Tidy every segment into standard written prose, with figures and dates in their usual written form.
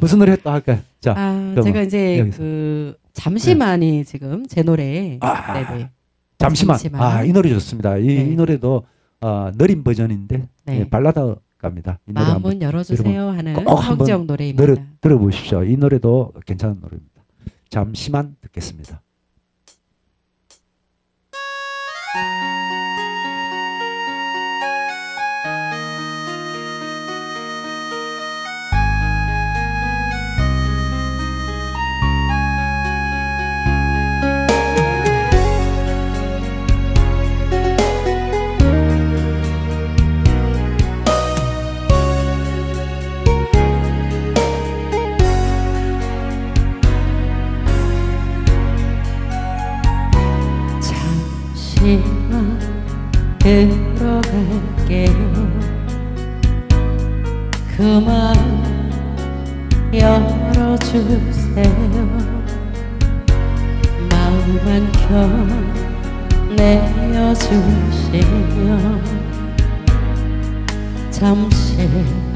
무슨 노래 또 할까요? 자, 제가 이제 여기서. 잠시만이 지금 제 노래. 네네. 잠시만. 이 노래 좋습니다. 이 네. 노래도 느린 버전인데 네. 발라드 갑니다. 이 노래 마음은 열어주세요 하는 꼭 한번 성지영 노래입니다. 들어보십시오. 이 노래도 괜찮은 노래입니다. 잠시만 듣겠습니다. 잠시만 들어갈게요. 그만 열어주세요. 마음만 겨내어주시면 잠시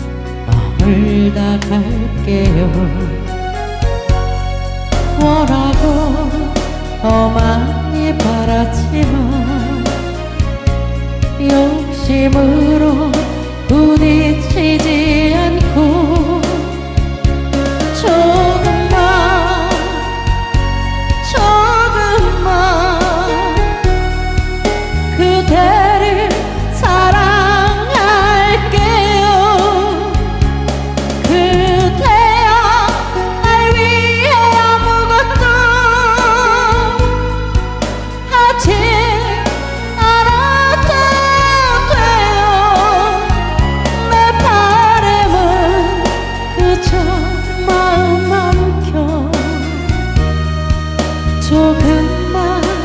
멀다 갈게요. 뭐라고 더 많이 바랐지만 욕심으로 부딪히지 않고 조금만 그대를 사랑할게요. 그대여 날 위해 아무것도 하지 않아도 돼요. 내 바람은 그저 마음만 켜 조금만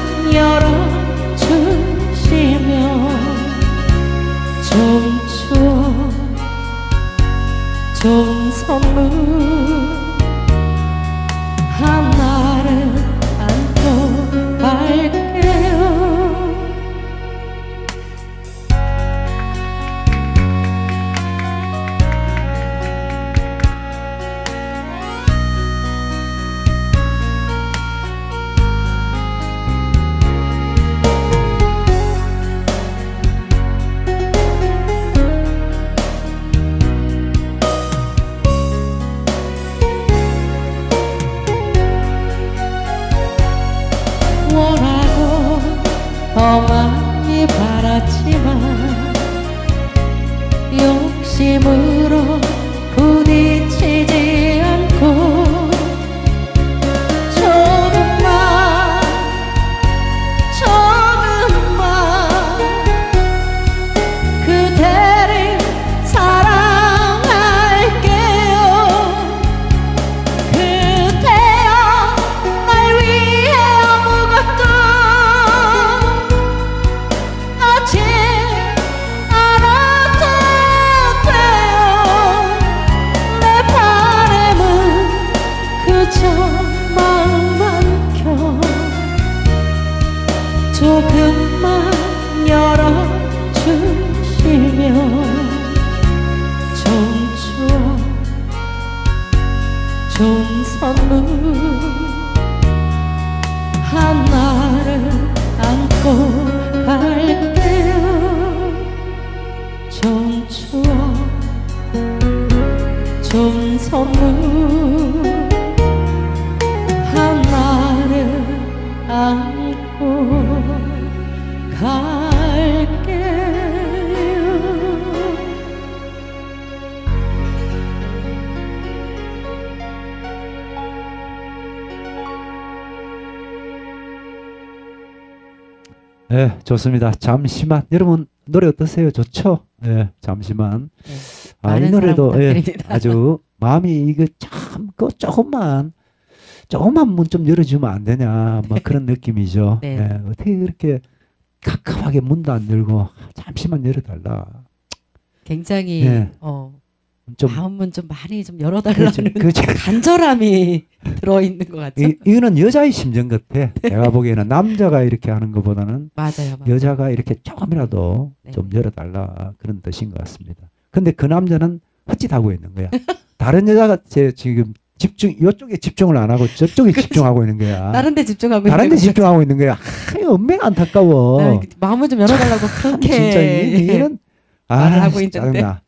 열어주시면 좋은 추억 좋은 선물 하나를 안고 갈게요. 뭐라고 더 많이 바랐지만 욕심으로 부딪히지 않고 조금만 그대를 사랑할게요. 그대여 날 위해 아무것도 하지 않아도 돼요. 내 바람은 그저 마음만 켜 조금만 열어주시면 좋은 추억 좋은 선물 하나를 안고 갈게요. 좋은 추억 좋은 선물 하나를 안고 갈게요. 네, 좋습니다. 잠시만. 여러분 노래 어떠세요? 좋죠? 네, 잠시만. 네, 이 많은 노래도 사랑 부탁드립니다. 아주 마음이 이거 참 조금만 문 좀 열어주면 안 되냐 뭐 그런 느낌이죠. 네. 네, 어떻게 그렇게 갑갑하게 문도 안 열고 잠시만 열어달라. 굉장히 네. 좀 마음은 좀 많이 좀 열어달라는 그렇죠. 간절함이 들어있는 것 같죠? 이거는 여자의 심정 같아. 내가 보기에는 남자가 이렇게 하는 것보다는 맞아요. 여자가 이렇게 조금이라도 네. 좀 열어달라 그런 뜻인 것 같습니다. 근데 그 남자는 헛짓하고 있는 거야. 다른 여자가 제 지금 이쪽에 집중을 안 하고 저쪽에 집중하고 있는 거야. 다른 데 집중하고 다른 있는 데 것 집중하고 있는 거야. 얼마나 안타까워. 같아요. 마음을 좀 열어달라고 참 그렇게 진짜 얘는 말을 하고 있는데. 짜증나.